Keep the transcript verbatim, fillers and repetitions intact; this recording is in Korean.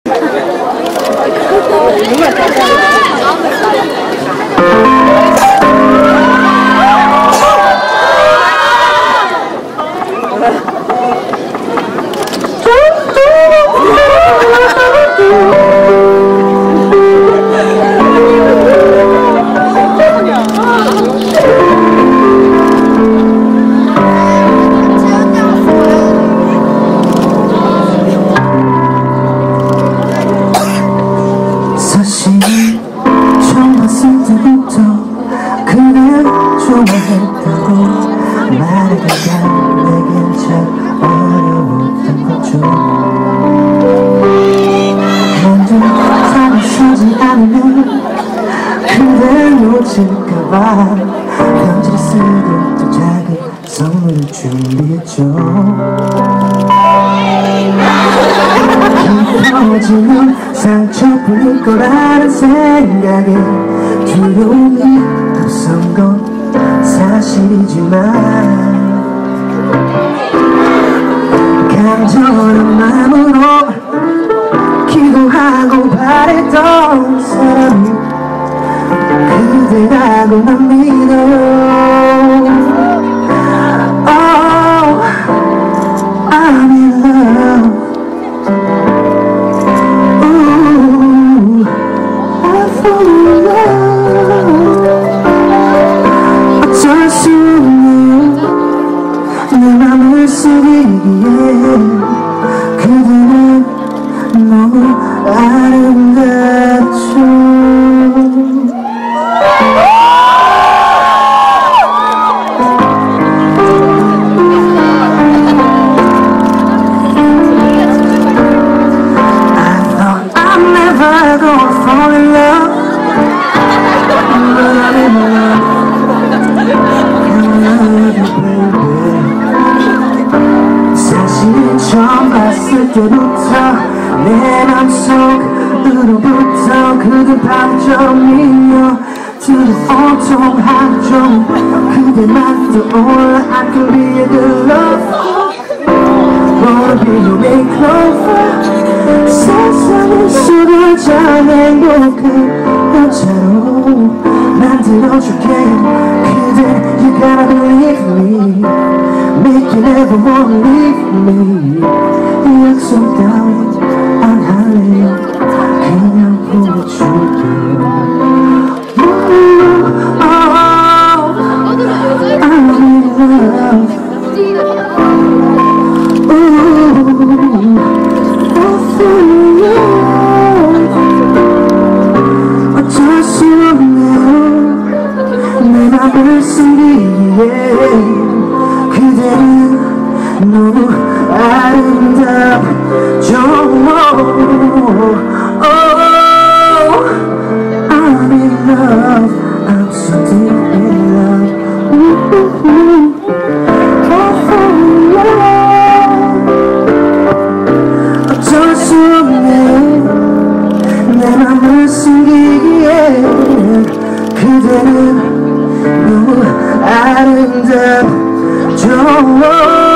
좋아했다고 말하기가 내겐 참 어려웠던 거죠. 먼저 다가서지 않으면 그댈 놓칠까봐 편지를 쓰고 또 작은 선물을 준비했죠. 깊어지는 상처뿐일 거라는 생각에 두려움이 앞선 건 사실이지만 간절한 마음으로 기도하고 바랬던 사람이 그대라고 난 믿어요. Oh, I'm in love. Ooh, I fall in love. 어쩔 수 없네요. 내 맘을 속이기에 그대는 너무 아름답죠. I thought I'm never gonna fall in love, but I'm in love. 사실은 처음 봤을 때부터 내 맘속으로부터 그대 밤점이며 들은 온통 한종 그대만 떠올라 I could be a good love. Wanna be your main clover. 세상을 수고자 행복한 여자로 만들어줄게. 그대 you gotta believe me. Make you never wanna leave me. 약속 따윈 안 할래요. 그냥 보여줄게요. Oh, I'm in love. Ooh, I feel love. 어쩔 수 없네요. 내 맘을 숨기기에 그대는 너무 아름답죠. Oh, I'm in love. I'm so deep in love. Ooh, I fall in love. 어쩔 수 없네요. 내 맘을 숨기기에 그대는 너무 아름답죠.